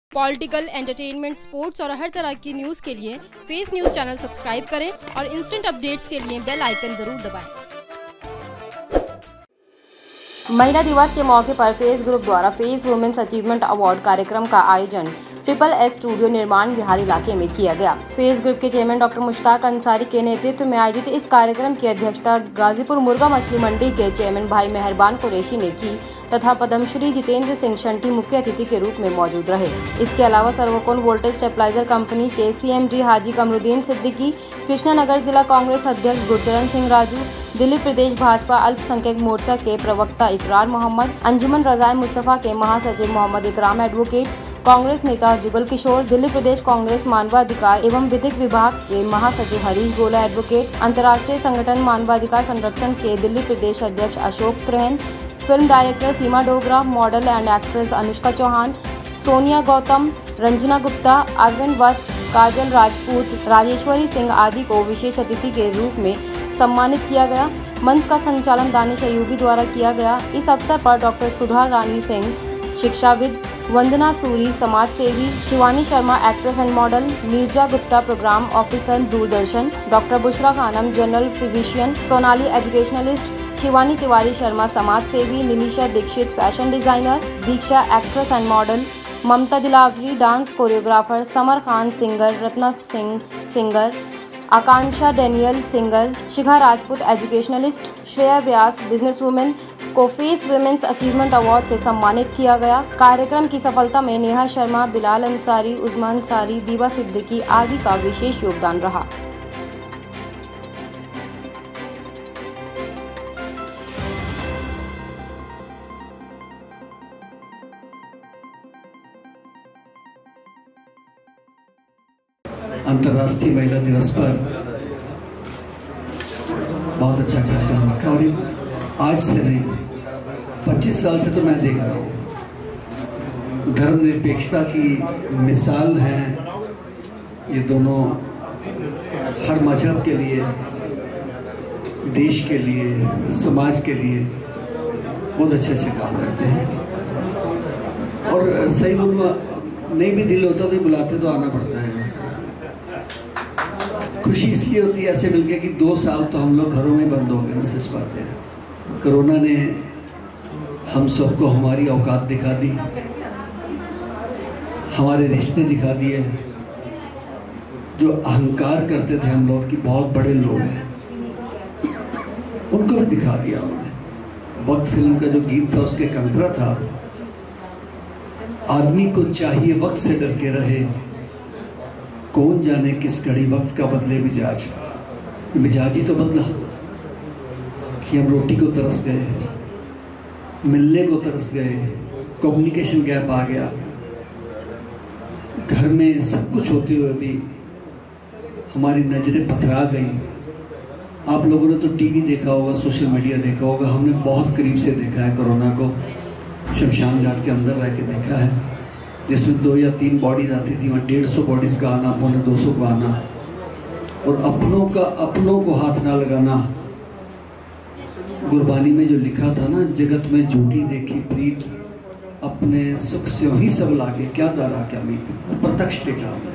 Political, entertainment, sports और हर तरह की न्यूज़ के लिए फेस न्यूज़ चैनल सब्सक्राइब करें और इंस्टेंट अपडेट्स के लिए बेल आइकन जरूर दबाएं। महिला दिवस के मौके पर फेस ग्रुप द्वारा फेस वुमेन्स अचीवमेंट अवार्ड कार्यक्रम का आयोजन SSS स्टूडियो निर्माण बिहार इलाके में किया गया। फेस ग्रुप के चेयरमैन डॉक्टर मुश्ताक अंसारी के नेतृत्व में आयोजित इस कार्यक्रम की अध्यक्षता गाजीपुर मुर्गा मछली मंडी के चेयरमैन भाई मेहरबान कुरैशी ने की तथा पद्मश्री जितेंद्र सिंह शंटी मुख्य अतिथि के रूप में मौजूद रहे। इसके अलावा सर्वोकोन वोल्टेज स्टेबलाइजर कंपनी के CMD हाजी कमरुद्दीन सिद्दीकी, कृष्णनगर जिला कांग्रेस अध्यक्ष गुरचरण सिंह राजू, दिल्ली प्रदेश भाजपा अल्पसंख्यक मोर्चा के प्रवक्ता इकरार मोहम्मद, अंजुमन रज़ाए मुस्तफा के महासचिव मोहम्मद इकराम एडवोकेट, कांग्रेस नेता जुगल किशोर, दिल्ली प्रदेश कांग्रेस मानवाधिकार एवं विधिक विभाग के महासचिव हरीश गोला एडवोकेट, अंतर्राष्ट्रीय संगठन मानवाधिकार संरक्षण के दिल्ली प्रदेश अध्यक्ष अशोक त्रैन, film director Seema Dogra, model and actress Anushka Chauhan, Sonia Gautam, Ranjana Gupta, Arvind Vats, Kajal Rajput, Rajeshwari Singh आदि को विशेष अतिथि के रूप में सम्मानित किया गया। मंच का संचालन दानिश अयूबी द्वारा किया गया। इस अवसर पर डॉक्टर सुधा रानी सिंह शिक्षाविद, वंदना सूरी समाज सेवी, Shivani Sharma actress and model, Neerja Gupta programme officer Doordarshan, doctor Bushra Khanam general physician, Sonali educationalist, Shivani Tiwari Sharma समाज सेवी, Nilisha Dixit fashion designer, Diksha actress and model, Mamta Dilawari dance choreographer, Samar Khan singer, Ratna Singh singer, Akanksha Daniel singer, Shikha Rajput educationalist, Shreya Vyas business women को फेस वुमेन्स अचीवमेंट अवार्ड से सम्मानित किया गया। कार्यक्रम की सफलता में नेहा शर्मा, बिलाल अंसारी, उस्मान अंसारी, दीवा सिद्दीकी आदि का विशेष योगदान रहा। अंतर्राष्ट्रीय महिला दिवस पर बहुत अच्छा कार्यक्रम रखा और आज से नहीं 25 साल से तो मैं देख रहा हूँ। धर्मनिरपेक्षता की मिसाल है ये दोनों, हर मजहब के लिए, देश के लिए, समाज के लिए बहुत अच्छे अच्छे काम करते हैं। और सही बोलूँ नहीं भी दिल होता तो बुलाते तो आना पड़ता है। खुशी इसलिए होती है ऐसे मिलके कि 2 साल तो हम लोग घरों में बंद हो गए ना, सच बात है। कोरोना ने हम सबको हमारी औकात दिखा दी, हमारे रिश्ते दिखा दिए। जो अहंकार करते थे हम लोग कि बहुत बड़े लोग हैं, उनको भी दिखा दिया उन्होंने। वक्त फिल्म का जो गीत था उसके कंतरा था, आदमी को चाहिए वक्त से डर के रहे, कौन जाने किस घड़ी वक्त का बदले मिजाज। मिजाज ही तो बदला कि हम रोटी को तरस गए, मिलने को तरस गए, कम्युनिकेशन गैप आ गया। घर में सब कुछ होते हुए भी हमारी नजरें पथरा गई। आप लोगों ने तो टीवी देखा होगा, सोशल मीडिया देखा होगा, हमने बहुत करीब से देखा है कोरोना को। शमशान घाट के अंदर रह के देखा है, जिसमें 2 या 3 बॉडीज आती थी, वहाँ 150 बॉडीज का आना, 200 का आना, और अपनों को हाथ ना लगाना। गुरबानी में जो लिखा था ना, जगत में झूठी देखी प्रीत, अपने सुख से ही सब लागे, क्या दारा क्या मीत, प्रत्यक्ष देखा हमने।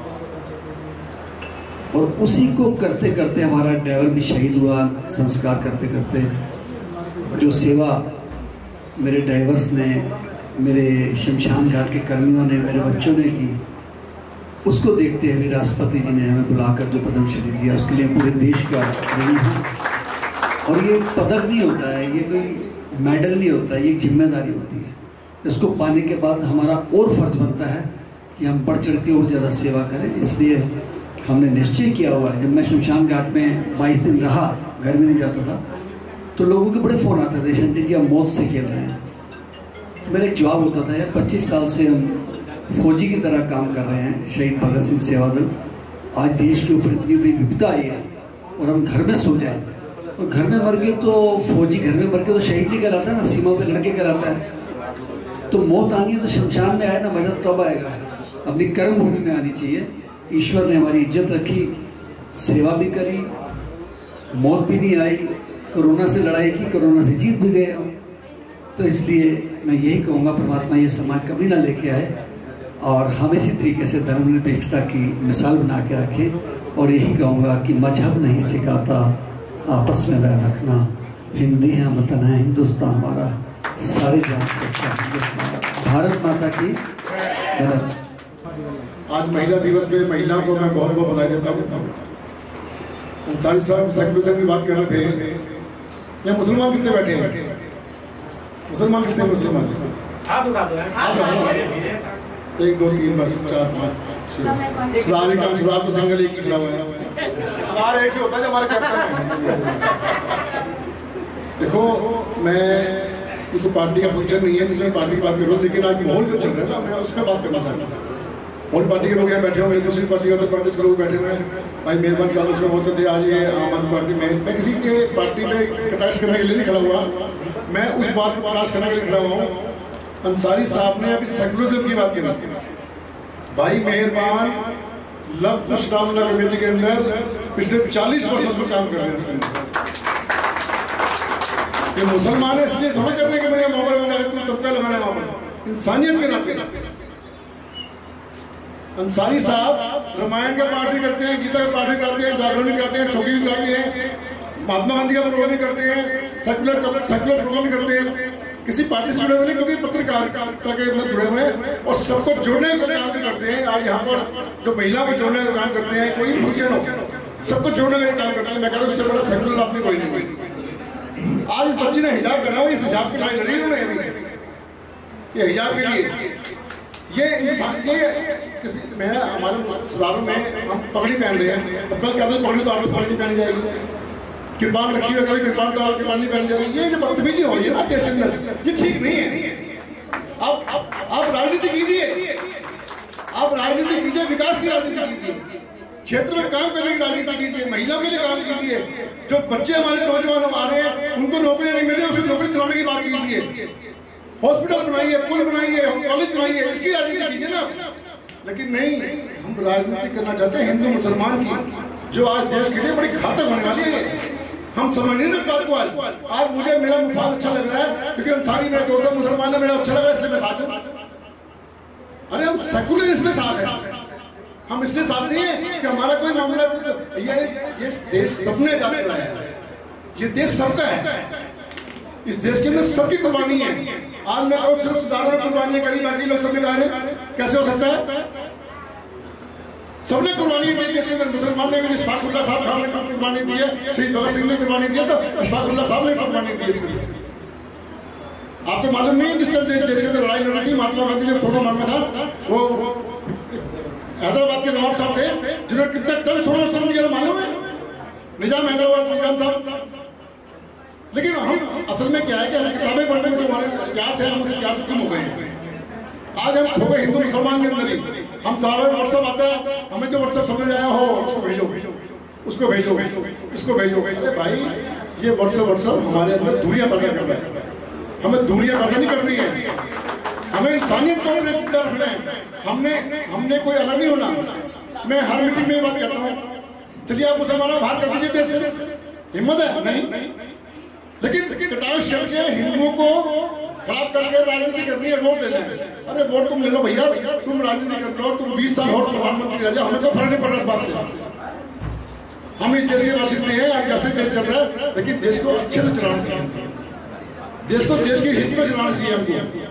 और उसी को करते करते हमारा ड्राइवर भी शहीद हुआ। संस्कार करते करते जो सेवा मेरे ड्राइवर्स ने, मेरे शमशान घाट के कर्मियों ने, मेरे बच्चों ने की, उसको देखते हुए राष्ट्रपति जी ने हमें बुलाकर जो पद्मश्री दिया, उसके लिए पूरे देश का ऋणी हूँ। और ये पदक नहीं होता है, ये कोई मेडल नहीं होता है, ये एक जिम्मेदारी होती है। इसको पाने के बाद हमारा और फर्ज बनता है कि हम बढ़ चढ़ के और ज़्यादा सेवा करें। इसलिए हमने निश्चय किया हुआ है। जब मैं शमशान घाट में 22 दिन रहा, घर में नहीं जाता था, तो लोगों के बड़े फ़ोन आते थे, शंटी जी हम मौत से खेल रहे हैं। मेरा एक जवाब होता था, यार 25 साल से हम फौजी की तरह काम कर रहे हैं, शहीद भगत सिंह सेवा दल। आज देश के ऊपर इतनी बड़ी विपदा आई है और हम घर में सो जाए, और घर में मर गए तो फौजी, घर में मर गए तो शहीद नहीं कहलाता है ना, सीमा पे लड़के कहलाता है। तो मौत आनी है तो शमशान में आए ना, मजा तब आएगा, अपनी कर्म भूमि में आनी चाहिए। ईश्वर ने हमारी इज्जत रखी, सेवा भी करी, मौत भी नहीं आई, कोरोना से लड़ाई की, कोरोना से जीत भी गए हम। तो इसलिए मैं यही कहूँगा, परमात्मा ये समाज कभी ना लेके आए। और हम इसी तरीके से धर्मनिरपेक्षता की मिसाल बना के रखें। और यही कहूँगा कि मजहब नहीं सिखाता आपस में लय रखना, हिंदी है वतन है हिंदुस्तान हमारा, सारे जहां से अच्छा हिंदुस्तान। भारत माता की जय। आज महिला दिवस पे महिलाओं को मैं बहुत बहुत बधाई देता हूँ। अंसारी साहब सेकुलरिज्म की बात कर रहे थे, यहाँ मुसलमान कितने बैठे हैं? मुसलमान कितने? मुसलमान हाथ उठा दो, हाथ उठा दो। 1 2 3 बस 4 5 सरदार का सरदार तो सिंगल एक ही खड़ा हुआ है, सरदार एक ही होता है हमारे कैप्टन। देखो, मैं किसी पार्टी का फंक्शन नहीं है जिसमें पार्टी की बात करूँ, लेकिन आज माहौल जो चल रहा है ना, मैं उस पर बात करना चाहता हूँ। और पार्टी के लोग यहाँ बैठे हुए, दूसरी पार्टी के पार्टी के लोग बैठे हुए हैं। भाई मेहरबान कांग्रेस में होते थे, आज ये आम आदमी पार्टी में। मैं किसी के पार्टी पे कटाक्ष करने के लिए नहीं खड़ा हुआ, मैं उस बात को कटाक्ष करने के लिए खड़ा हुआ हूँ। अंसारी साहब ने अभी सेकुलरिज्म की बात करी। भाई मेहरबान लव कुश रामला कमेटी के अंदर पिछले 40 वर्षों से काम कर रहे हैं। ये मुसलमान है इसलिए समझ कर रहे हैं कि भैया वहां पर तबका लगाना है, वहां पर इंसानियत के नाते। अंसारी साहब रामायण का पाठ भी करते हैं, गीता का पाठ भी करते हैं, जागरण भी करते हैं, चौकी भी करते हैं, महात्मा गांधी का प्रोग्राम भी करते हैं, सेकुलर प्रोग्राम भी करते हैं। किसी पार्टी से जुड़े हुए नहीं, क्योंकि पत्रकारिता के अंदर जुड़े हुए हैं और सबको जोड़ने का काम भी करते हैं। आज यहाँ पर जो महिला को जोड़ने का काम करते हैं, कोई फंक्शन हो सबको जोड़ने का काम करते हैं। मैं कह रहा हूँ इससे बड़ा सेकुलर आदमी कोई नहीं कोई। आज इस बच्ची ने हिजाब पहना हुआ, इस हिजाब के लिए लड़ी उन्होंने, ये हिजाब के लिए ये इंसान ये किसी मैं हमारे सदारों में हम पगड़ी पहन रहे हैं, अब कल कहते पगड़ी तो आप पगड़ी नहीं पहनी जाएगी, किरपान रखी हुई कभी किरपान तो किरपान नहीं पहनी जाएगी। ये जो बदतमीजी हो रही है ना देश के अंदर, ये ठीक नहीं है। आप राजनीति कीजिए, आप राजनीति कीजिए, विकास की राजनीति कीजिए, क्षेत्र में काम करने की राजनीति कीजिए, महिलाओं के लिए काम कीजिए। जो बच्चे हमारे नौजवान आ रहे हैं उनको नौकरियां नहीं मिल रही, उसको नौकरी दिलाने की बात कीजिए। हॉस्पिटल बनाइए, पुल बनाइए, कॉलेज बनाइए, इसकी राजनीति कीजिए ना। लेकिन नहीं, हम राजनीति करना चाहते हैं हिंदू मुसलमान की, जो आज देश के लिए बड़ी घातक होने वाली है। हम समझ नहीं रहे इस बात को। आज मुझे मेरा मुफाद अच्छा लग रहा है क्योंकि अंसारी मेरे दोस्त मुसलमान है, मेरा अच्छा लगा इसलिए मैं साथ हूं। अरे हम सेकुलर इसलिए साथ हैं, हम इसलिए साथ नहीं है कि हमारा कोई मामला। ये देश सबने जान कर आया है, ये देश सबका है, इस देश के अंदर सबकी कुर्बानी है। आज मैं कहूँ सिर्फ सरदारों ने कुर्बानी करी, बाकी लोग सबने कहा है, कैसे हो सकता है? सबने कुर्बानी दी देश के अंदर। मुसलमान ने भी इशफाकुल्लाह साहब खान ने कुर्बानी दी है, शहीद भगत सिंह ने कुर्बानी दी है, तो इशफाकुल्लाह साहब ने कुर्बानी दी है इसके लिए। आपको मालूम नहीं है जिस टाइम देश के अंदर लड़ाई लड़ी थी, महात्मा गांधी जब 16 मन में था, वो हैदराबाद के नवाब साहब थे जिन्होंने कितने टन सोना उस टाइम दिया था मालूम है? निजाम हैदराबाद निजाम साहब। लेकिन हम असल में क्या है कि हम किताबें पढ़ने में जो हमारे इतिहास है, हम उस इतिहास से गुम हो गए हैं। आज हम खो गए हिंदू मुसलमान के अंदर ही। हम सारे व्हाट्सएप आता है, हमें जो व्हाट्सएप समझ आया हो उसको भेजो, उसको भेजो, इसको भेजो। अरे भाई, ये व्हाट्सएप हमारे अंदर दूरियां पैदा कर रहा है। हमें दूरियां पैदा नहीं करनी है, हमें इंसानियत को रखना है। हमने कोई अलग नहीं होना। मैं हर मीटिंग में ये बात कहता हूँ, चलिए आप मुसलमानों को बाहर कर दीजिए देश से, हिम्मत है? नहीं। लेकिन कटाव शब्द है, हिंदुओं को खराब करके राजनीति करनी है, वोट लेना है। अरे वोट तुम ले लो भैया, तुम राजनीति कर लो, तुम 20 साल और प्रधानमंत्री रह जाओ, हमें कोई फर्क नहीं पड़ रहा इस बात से। हम इस देश के बासिंदे हैं, आज कैसे देश चल रहा है, लेकिन देश को अच्छे से चलाना चाहिए, देश को देश के हित में चलाना चाहिए हमको।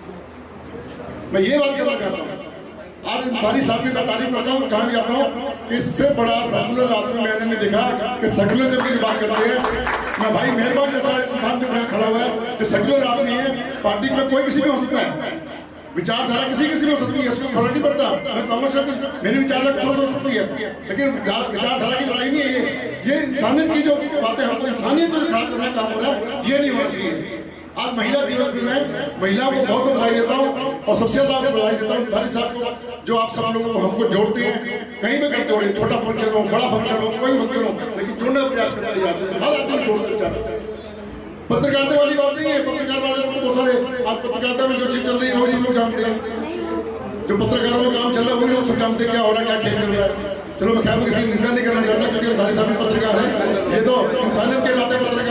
मैं ये बात कहना चाहता हूँ। आज अंसारी साहब की मैं तारीफ करता हूँ, कहाँ भी आता हूँ, इससे बड़ा सेकुलर आदमी मैंने नहीं देखा कि सेकुलर जब की बात करते हैं। मैं भाई मेहरबान जैसा इंसान जो यहाँ खड़ा हुआ है, जो सेकुलर आदमी है, पार्टी में कोई किसी में हो सकता है, विचारधारा किसी में हो सकती है, इसको फर्क नहीं पड़ता। मैं कांग्रेस मेरी विचारधारा छोड़ सकती है, लेकिन विचारधारा की लड़ाई नहीं है ये इंसानियत की जो बातें हमको इंसानियत को खराब करने का काम हो रहा है, ये नहीं होना चाहिए। आज महिला दिवस में मैं महिलाओं को बहुत बधाई देता हूँ और सबसे ज्यादा बधाई देता हूँ अंसारी साहब को, जो आप सब लोगों को हमको जोड़ते हैं, कहीं भी करते हो, छोटा फंक्शन हो, बड़ा फंक्शन हो, कोई फंक्शन हो, लेकिन जोड़ने का प्रयास करता है यार, हर आदमी जोड़ना चाहता है। पत्रकारिता वाली बात नहीं है, पत्रकार वाले लोग बहुत सारे आज पत्रकारिता में जो चीज चल रही है वही सब लोग जानते हैं, जो पत्रकारों में काम चल रहा है वही लोग सब जानते हैं क्या हो रहा है, क्या खेल चल रहा है। चलो मैं खैर किसी निंदा नहीं करना चाहता क्योंकि अंसारी साहब भी पत्रकार है, ये तो इंसानियत के नाते पत्रकार है।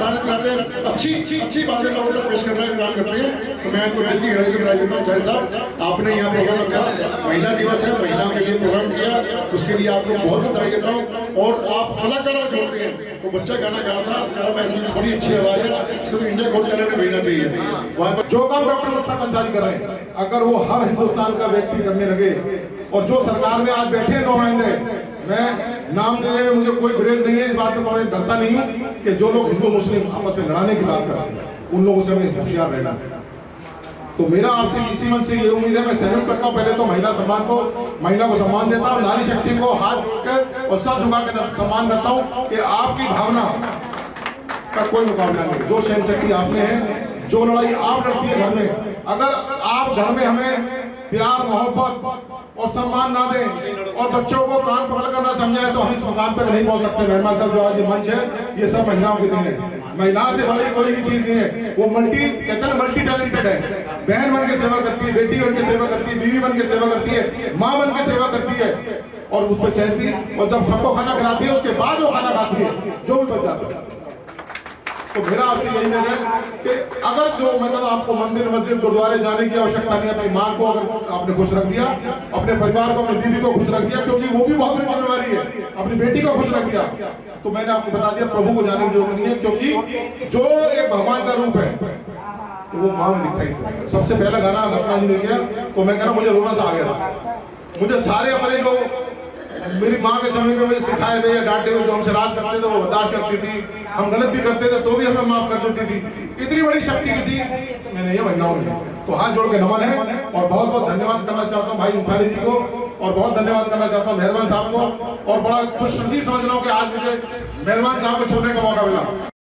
इंसानियत लाते हैं, अच्छी बातें लोगों तक पेश करने का काम करते हैं। तो मैं इनको दिल की गहराई से बधाई देता हूँ। चाहे साहब आपने यहाँ प्रोग्राम रखा, महिला दिवस है, महिलाओं के लिए प्रोग्राम किया, उसके लिए आपको बहुत बधाई देता हूँ। और आप कलाकार जोड़ते हैं, तो बच्चा गाना गा रहा था, मैं इसमें बड़ी अच्छी आवाज़ है, इसको इंडिया गोल्ड टैलेंट में भेजना चाहिए। वहाँ पर जो काम डॉक्टर मुश्ताक अंसारी कर रहे हैं, अगर वो हर हिंदुस्तान का व्यक्ति करने लगे, और जो सरकार में आज बैठे हैं नुमाइंदे, मैं नाम लेने में मुझे कोई गुरेज नहीं है, इस बात में मैं डरता नहीं हूँ कि जो लोग हिंदू मुस्लिम आपस में लड़ाने की बात करते हैं, उन लोगों से हमें होशियार रहना। तो मेरा आपसे इसी मन से ये उम्मीद है, मैं सैल्यूट करता हूँ पहले तो महिला सम्मान को, महिला को सम्मान देता हूँ, नारी शक्ति को हाथ जोड़कर और सर झुका कर सम्मान करता हूँ कि आपकी भावना का कोई मुकाबला नहीं। जो सहन शक्ति आप में है, जो लड़ाई आप लड़ती है घर में, अगर आप घर में हमें प्यार मोहब्बत और सम्मान ना दें और बच्चों को कान पकड़ कर ना समझाएं, तो हम इस मुकाम तक नहीं पहुंच सकते। मेहमान साहब जो आज ये मंच है, ये सब महिलाओं के दिन है। महिला से बड़ी कोई भी चीज नहीं है, वो कहते हैं मल्टी टैलेंटेड है। बहन बन के सेवा करती है, बेटी बन के सेवा करती है, बीवी बन के सेवा करती है, माँ बन के सेवा करती है, और उस पर सहती, और जब सबको खाना खिलाती है उसके बाद वो खाना खाती है जो भी बच जाता है। तो मेरा आपसे यही निवेदन है कि अगर जो मैं कहता हूँ आपको मंदिर मस्जिद गुरुद्वारे जाने की आवश्यकता नहीं, अपनी माँ को अगर आपने खुश रख दिया, अपने परिवार को, अपनी बीवी को खुश रख दिया, क्योंकि वो भी बहुत बड़ी जिम्मेवारी है, अपनी बेटी को खुश रख दिया, तो मैंने आपको बता दिया प्रभु को जाने की जरूरत नहीं है, क्योंकि जो एक भगवान का रूप है तो वो माँ में दिखाई देता है। सबसे पहला गाना रत्ना जी ने किया, तो मैं कह रहा मुझे रोना सा आ गया था। मुझे सारे अपने जो मेरी माँ के समय में मुझे सिखाए हुए या डांटे हुए जो हमसे राज करते थे वो बर्दाश्त करती थी, हम गलत भी करते थे तो भी हमें माफ कर देती थी। इतनी बड़ी शक्ति किसी में नहीं है महिलाओं में। तो हाथ जोड़ के नमन है, और बहुत बहुत धन्यवाद करना चाहता हूँ भाई अंसारी जी को, और बहुत धन्यवाद करना चाहता हूँ मेहरबान साहब को, और बड़ा खुशनसीब समझ रहा हूँ कि आज मुझे मेहरबान साहब को छोड़ने का मौका मिला।